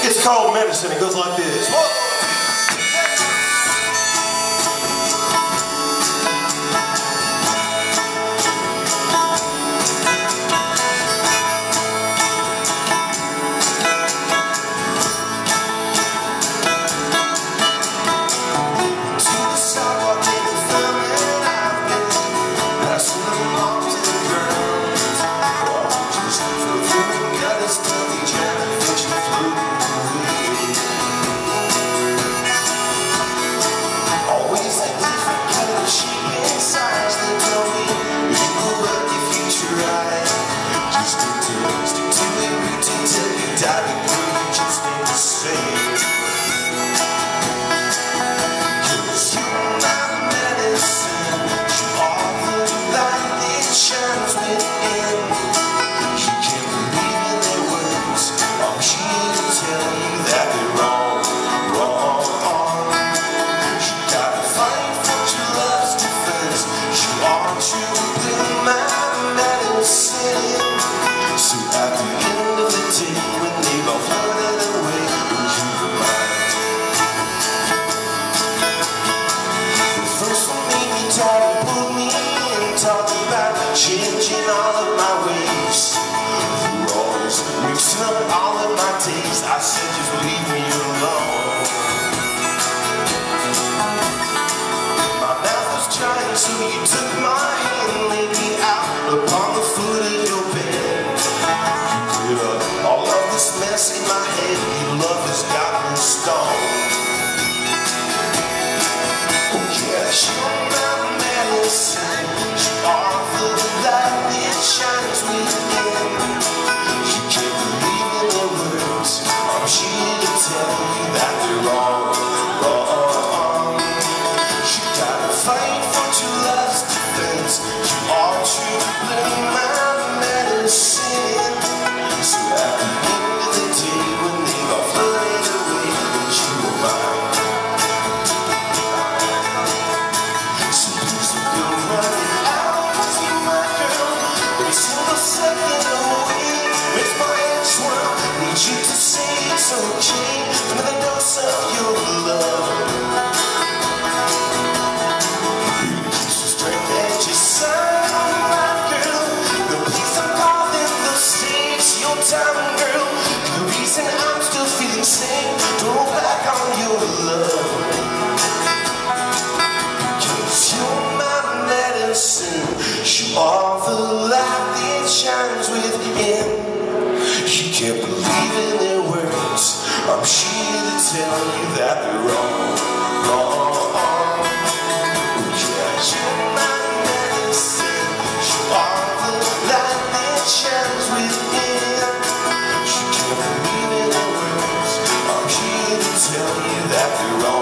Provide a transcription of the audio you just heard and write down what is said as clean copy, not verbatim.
It's called Medicine. It goes like this. Whoa! Changing all of my ways, you're always mixing up all of my days. I said just leave me alone. My mouth was dry, so you took my hand, laid me out upon the foot of your bed. You cleared up all of this mess in my head. Your love has got me stoned. Oh yeah, you're my medicine. You are the light that shines within. You can't believe in the words I'm here to tell you that they're wrong, wrong. You gotta fight for true love's defense. You are true blue, my medicine. So at the end of the day, when they've all flooded away, and you were mine. So please don't go running. Second away, it's my edge world. Need you to say it's okay. Another dose of your love. It's the strength that you sound, my girl. The peace of all in the states, your time, girl. The reason I'm still feeling sane. Don't hold back on your love. 'Cause you're my medicine. You are the light that shines within. You can't believe in their words. I'm here to tell you that they're wrong, wrong. Yeah, you're my medicine. You are the light that shines within. You can't believe in their words. I'm here to tell you that they're wrong.